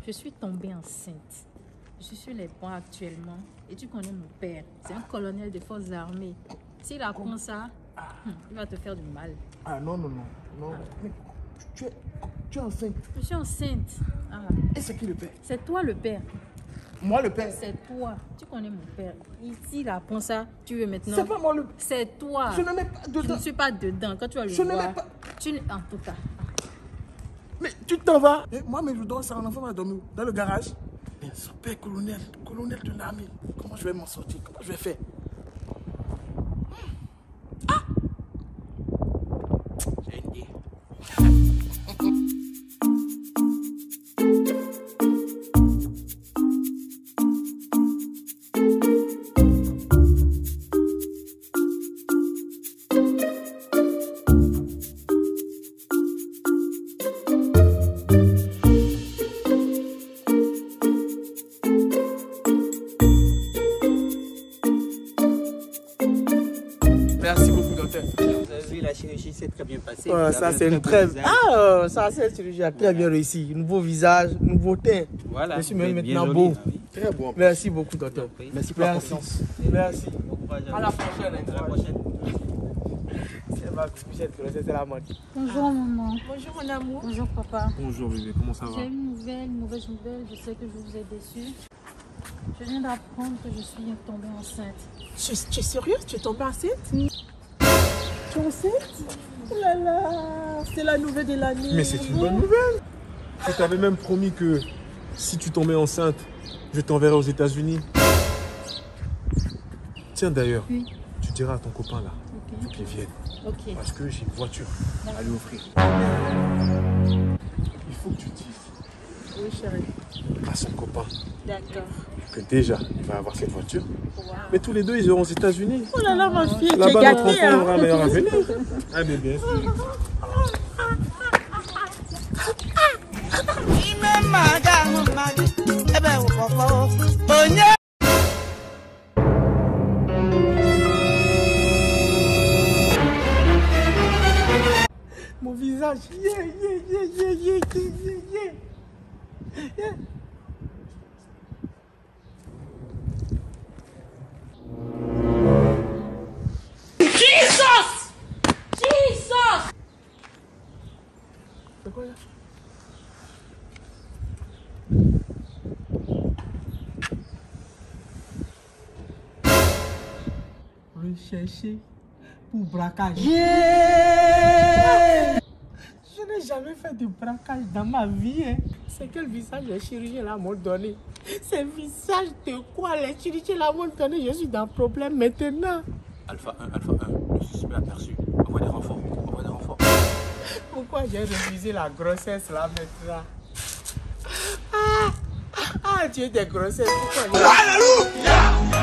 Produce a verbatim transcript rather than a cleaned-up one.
je suis tombée enceinte. Je suis sur les bancs actuellement. Et tu connais mon père. C'est un colonel des forces armées. S'il apprend ça, hum, il va te faire du mal. Ah non, non, non. non. Mais tu es, tu es enceinte. Je suis enceinte. Ah. Et c'est qui le père? C'est toi le père. Moi le père? C'est toi. Tu connais mon père. S'il apprend ça, tu veux maintenant... C'est pas moi le... C'est toi. Je ne mets pas dedans. Je ne suis pas dedans. Quand tu vas le Je voir... ne mets pas... Tu... En tout cas... Mais tu t'en vas. Et moi, mais je dors, ça, un enfant va dormir dans le garage. Mais son père colonel, colonel de l'armée. Comment je vais m'en sortir? Comment je vais faire? Ah! J'ai une idée. Merci beaucoup, docteur. Vous avez vu, la chirurgie s'est très bien passée. Ouais, ça, c'est une très... Ah, ça, c'est une chirurgie a très bien réussi. Nouveau visage, nouveau teint. Voilà. Je suis même bien maintenant joli, beau. oui. Très bon. Merci beaucoup, docteur. Merci pour la Merci. confiance. Merci. Bon courage À la prochaine. À la prochaine. C'est ma couchette, c'est la mode. Bonjour maman. Bonjour mon amour. Bonjour papa. Bonjour bébé, comment ça va? J'ai une nouvelle, une mauvaise nouvelle. Je sais que je vous ai déçu. Je viens d'apprendre que je suis tombée enceinte. Tu, tu es sérieuse? Tu es tombée enceinte? Oui. Tu es enceinte? Oh là là, c'est la nouvelle de l'année. Mais c'est une bonne nouvelle. Je t'avais même promis que si tu tombais enceinte, je t'enverrais aux États-Unis. Tiens d'ailleurs, Oui. tu diras à ton copain là, Ok. faut qu'il vienne. Ok. Parce que j'ai une voiture à lui offrir. Il faut que tu dises Oui chérie. à son copain D'accord. que déjà, il va avoir cette voiture. Mais tous les deux, ils iront aux États-Unis. Oh là là, ma fille, tu es Là-bas, notre gâtée. enfant Hein. aura un meilleur avenir. Ah, mais bien sûr. Mon visage, yeah, yeah, yeah, yeah, yeah, yeah, yeah, yeah. Jesus! Jesus! C'est quoi là? Recherché pour braquage. Yeah! Je n'ai jamais fait de braquage dans ma vie. Hein. C'est quel visage les chirurgiens là m'ont donné? C'est le visage de quoi les chirurgiens là m'ont donné? Je suis dans le problème maintenant. Alpha un, Alpha un, le suspect aperçu. Envoie des renforts, envoie des renforts. Pourquoi j'ai refusé la grossesse là maintenant? Ah, ah Dieu des grossesses. Pourquoi j'ai... Alléluia!